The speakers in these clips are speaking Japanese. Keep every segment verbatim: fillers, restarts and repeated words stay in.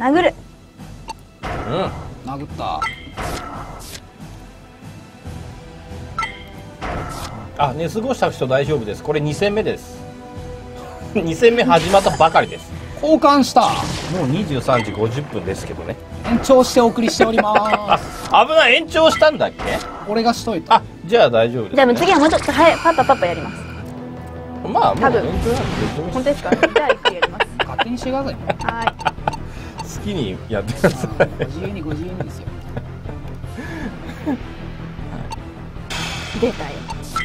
殴る。 うん。 殴った。 あ、寝過ごした人大丈夫です。これに戦目です。に戦目始まったばかりです。 交換した。 もうにじゅうさんじごじゅっぷんですけどね。 延長してお送りしております。 あ、危ない。延長したんだっけ？ 俺がしといた。 あ、じゃあ大丈夫です、ね。 じゃあ次はもうちょっとはいパパパパやります。 まあもう延長なんてどっちでもいい。 本当ですか？じゃあゆっくりやります。 勝手にしてくださいね。 はい。 好きにやってください。 ご自由にご自由にですよ。 出たよ。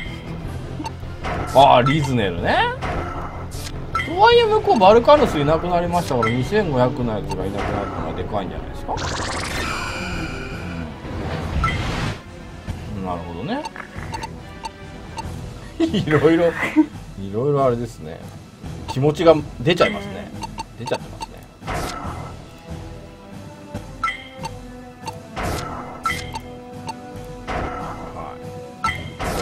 ああ、リズネルね。とはいえ向こうバルカヌスいなくなりましたからにせんごひゃくのやつがいなくなるのがでかいんじゃないですか。なるほどね。いろいろいろいろあれですね。気持ちが出ちゃいますね。出ちゃってますね。はい。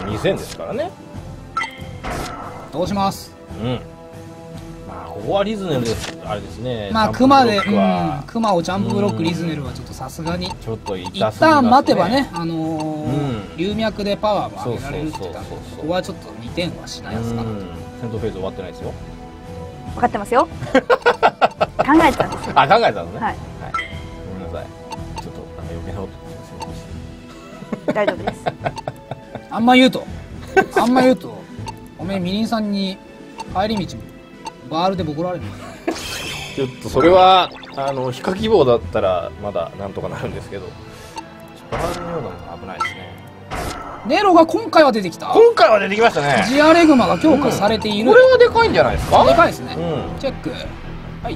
にせんですからね。 どうします。 うん。まあここはリズネルです。あれですね。 まあクマで、うん、 はクマをジャンプブロックリズネルはちょっとさすがにちょっと一痛すぎますね。 旦待てばね、あのーうん龍脈でパワーも上げられるって言ったんで、 そうそうそうそうここはちょっとにてんはしないやつかなと。 うん。セントフェーズ終わってないですよ。 分かってますよ。考えてたんですよ。 あ、考えたんですね。 はい。 はい。ごめんなさい。ちょっとなんか余計なこと大丈夫です。 あんま言うとあんま言うとおめえみりんさんに帰り道バールでボコられる。 ちょっとそれはあの非火希望だったらまだなんとかなるんですけど、バールのようなのが危ないですね。 ネロが今回は出てきた。 今回は出てきましたね。 ジアレグマが強化されている。 これはでかいんじゃないですか。 でかいですね。 うん。 チェック。はい。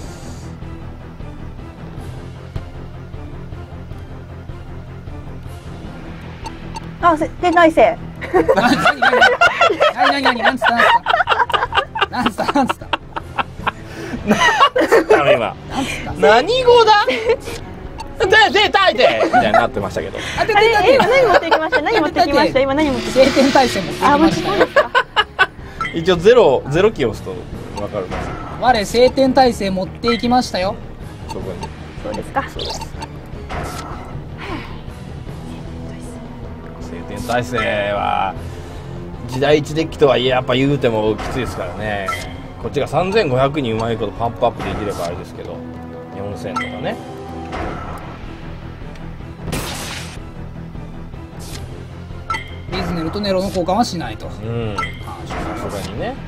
あ、せ天体星。 なになになになになになんつったなんつったなんつったなんつったの今。 なんつった何語だ。ででたいでみたいになってましたけど。 あてあれ、 て今何持ってきました？何持ってきました？今何持ってきまし晴天体制持ってきた？あ、もうましたよ。 そうですか。 一応ゼロゼロキー押すとわかるんですけど、 我晴天体制持っていきましたよ。 そこに。 そうですか。 そうです。晴天体制は時代一デッキとはいえやっぱ言うてもきついですからね。こっちがさんぜんごひゃくにうまいことパンプアップできればあれですけど、よんせんとかね。 リズネルとネロの交換はしないと。 うん。さすがにね。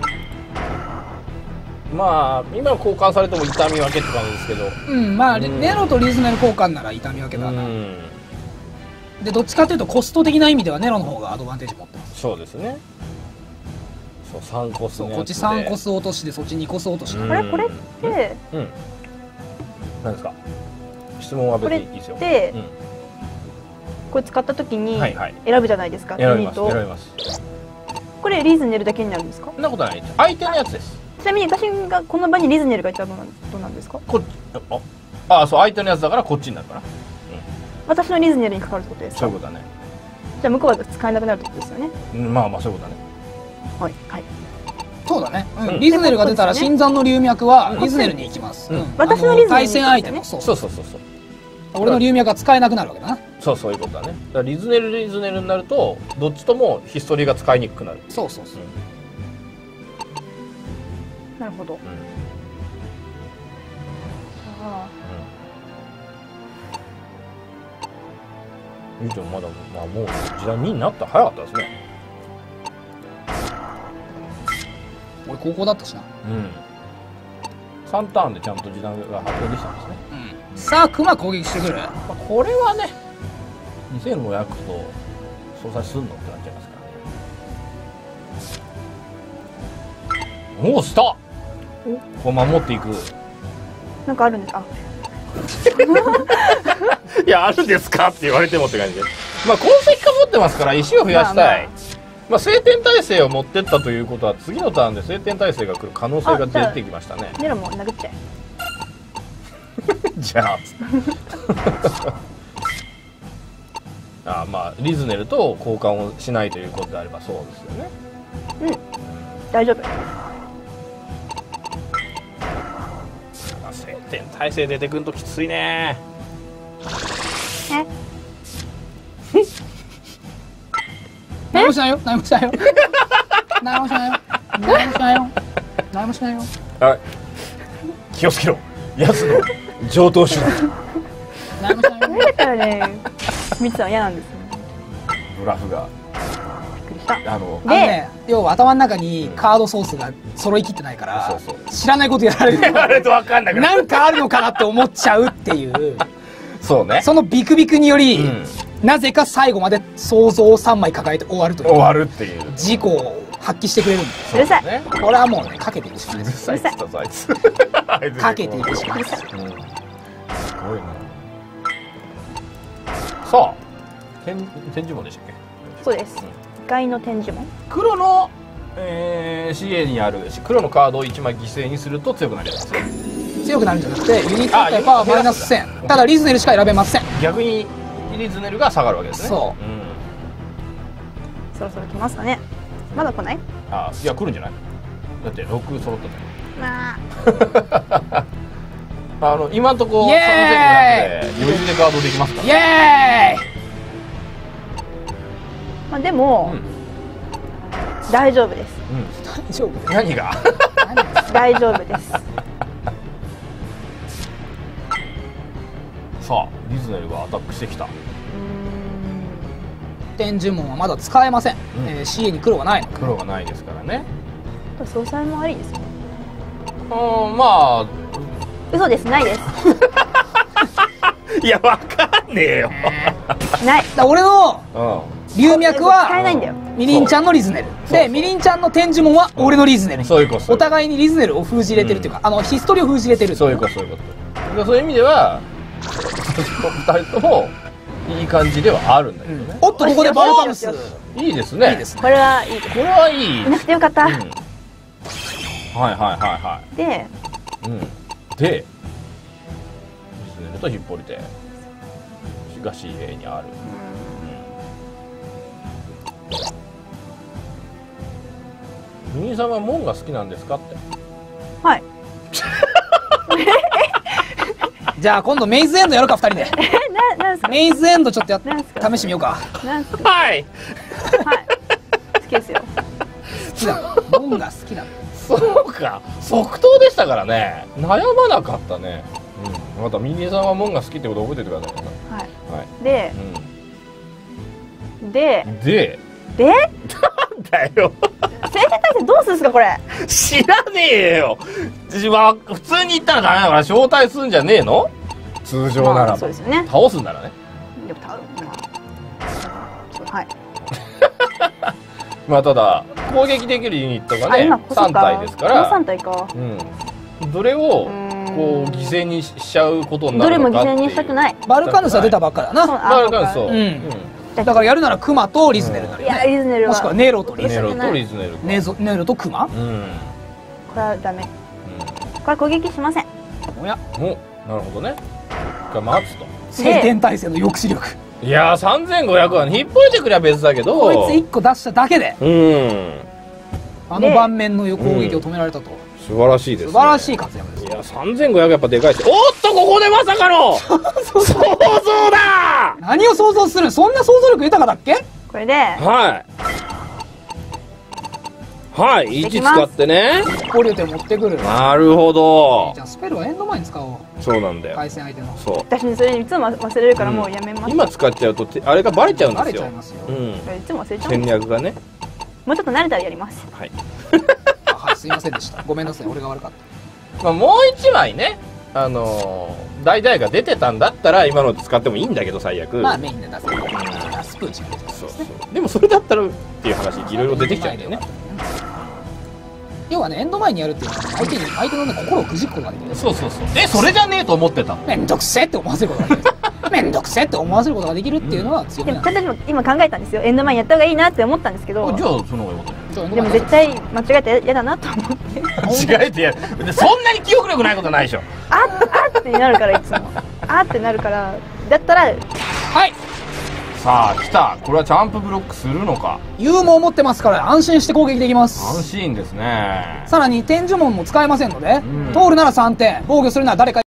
まあ今交換されても痛み分けって感じですけど。 うんまあ、 うんネロとリズネル交換なら痛み分けうだな。 ん。 でどっちかというとコスト的な意味ではネロの方がアドバンテージ持ってます。 そうですね。そうさんコスそうのやつで。 こっちさんコス落としでそっちにコス落とし。 うんこれこれってうん。何ですか。質問は別にいいですよ。 これってうん、 これ使った時にはいはい。 選ぶじゃないですか。 選びます。 ユニットを選びます。 これリズネルだけになるんですか？ そんなことない。相手のやつです。 ちなみに私がこの場にリズネルがいたらどうなんどうなんですか？ こっち。あ、あ、そう相手のやつだからこっちになるかな。 私のリズネルにかかるってことですか？ そういうことだね。 じゃあ向こうは使えなくなるってことですよね。 うん、まあまあそういうことだね。 はいはい。 そうだね、うんうんリズネルが出たらそうですね新山の龍脈はリズネルに行きます、 うんうん私のリズネルに行きますよね対戦相手のそうそうそうそうそう。 俺の龍脈が使えなくなるわけだな。 そうそういうことだね。だからリズネルリズネルになるとどっちともヒストリーが使いにくくなる。 そうそうそう、 なるほど。 うん。 あうん。でもまだまあもう時代にになった早かったですね。 俺高校だったしな、 うん。さんターンでちゃんと時代が発表できたんですね。 うん、さあクマ攻撃してくる。 まあ、これはねにせんごひゃくと相殺すんのってなっちゃいますからね。おおスター。こう守っていく。 ーなんかあるんです。あ、 いやあるんですかって言われてもって感じで、まあ痕跡化持ってますから石を増やしたい。まあ晴天耐性を持ってったということは次のターンで晴天耐性が来る可能性が出てきましたね。 ネロも殴っちゃえ。 じゃああまあリズネルと交換をしないということであればそうですよね。 うん、大丈夫。 さ晴天体制出てくんときついね。 え何もしないよ何もしないよ何もしないよ何もしないよ何もしないよ。 はい、気をつけろ、奴の上等手段。 何もしないよ。 だからね見てたの嫌なんですよ。 ブラフがびっくりした。 あのあのね、要は頭の中にカードソースが揃いきってないからそうそう知らないことやられるあれと分かんなくなる。 なんかあるのかなって思っちゃうっていうそうね、 そのビクビクにより、 うんなぜか最後まで想像をさんまい抱えて終わるという終わるっていう。 事故を発揮してくれるんだよ。 うるさいね、 これはもうねかけていくしかないうです。 るさいっつったぞあいつ。 かけていくしかないです。 うん、すごいな。さあ、天天呪文でしたっけ？ そうです。外の展示も黒の、えー、シーエー にある黒のカードをいちまい犠牲にすると強くなります。 強くなるんじゃなくてユニット対パワーマイナスせん。ただリズネルしか選べません。 逆にリズネルが下がるわけですね。 そううん、 そろそろ来ますかね。まだ来ない？ あ、いや来るんじゃない？だってろく揃ったじまあゃん。あの今んとこイエーイさんぜんごひゃくで余裕でカードできますかイら。 エーイ。 まあでも、 うん大丈夫です。 うん、 大丈夫何が？ 大丈夫です。 さあ、リズネルがアタックしてきた。 うーん天呪文はまだ使えません、 うんえー、シーエー に黒がないの。 黒がないですからね。 総裁もありですよ。 うん、まあ嘘です。ないです。 いやわかんねえよ。 ない。 だから俺のう龍脈使えはないんだよ。 みりんちゃんのリズネルそうで、みりんちゃんの天呪文は俺のリズネルん、 にそういうこと。 お互いにリズネルを封じ入れてるっていうか、あのヒストリーを封じ入れてる。 そういうこと、そういうこと。でそういう意味ではふたりともいい感じではあるんだけどね。 おっとここでバルカムスよしよいいですね。 いいですね。 これはいいです。 これはいい。 いなくてよかった。 うん、はいはいはいはで、 い。うん。で、リズネルとヒッポリテが シーエー にある。うん。ミニさんは門が好きなんですかって。 はい。 じゃあ今度メイズエンドやるかふたりで。 え、な、なんすか。 メイズエンドちょっとやっなんすか試してみようか。 なんすか。 はい。 はい。好きですよ。 好きなの。門が好きなの。 そうか、即答でしたからね。悩まなかったね。うん。またミニさんは門が好きってこと覚えておいてくださいね。 はい。 はい。 で、でう、ん。で、 で、 なんだよ。 生体体制どうするんですかこれ。 知らねえよ。自分は普通に言ったらダメだから招待するんじゃねえの？通常なまあらば。 そうですよね。 倒すんならね。 でもた、まあ、はい。 まあただ攻撃できるユニットがあ、 ね今さん体ですからさん体か。 うん、どれをうーんこう犠牲にしちゃうことになどれも犠るのかっていう。 牲にしたくない。 バルカヌスは出たばっかだな。 そうバルカンそう、 うんうんだからやるならクマとリズネルになるいや、 よね。 リズネルは。 もしくはネロとリズネル。 ネロとリズネルかネゾネロとクマ。 うん、うん、 これはダメ。これは攻撃しません。 おや、 お、なるほどね。が待つと。 晴天体制の抑止力。 いやーさんぜんごひゃくは引っ張ってくりゃ別だけど、 こいついっこ出しただけでうんあの盤面の攻撃を止められたと。 素晴らしいです、ね、 素晴らしい活躍ですい。やさんぜんごひゃくやっぱでかいし、おっとここでまさかの想像だ何を想像する？そんな想像力豊かだっけ？ これで、 はいはいいちできます使ってね。 ポリュテ持ってくる。 なるほどじゃあスペルはエンド前に使おう。 そうなんだよ、 対戦相手の。 そう私それいつも忘れるからもうやめます。 今使っちゃうとてあれがバレちゃうんバですよレちゃいますよ。 うんこれいつも忘れちゃう戦んです。 略がね。 もうちょっと慣れたらやります。 はい、 あはい、すいませんでした。ごめんなさい、俺が悪かっまあ、もう一枚ねあのー、大々が出てたんだったら今ので使ってもいいんだけど最悪た。まあメインで出せる。スプーチが出てたんそうですね。 そうでもそれだったらっていう話いろいろ出てきちゃうんだよね。 要はね、エンド前にやるっていうのは相手に相手の、ね、心をくじくことができる。 そうそうそうえそれじゃねえと思ってた。 めんどくせえって思わせることができる。めんどくせえって思わせることができるっていうのは強でみなんでもちゃんと今考えたんですよ。エンド前にやった方がいいなって思ったんですけど、 じゃあその方がよかったよ。 す。 でも絶対間違えて嫌だなと思って、 間違えてやるでそんなに記憶力ないことないでしょ。 あっあってなるからいつも、あってなるからだったらはい。 さあ来た。これはジャンプブロックするのか。 勇猛を持ってますから安心して攻撃できま安す。 心ですね。 さらに天呪文も使えませんので、 うん通るならさんてん、防御するなら誰か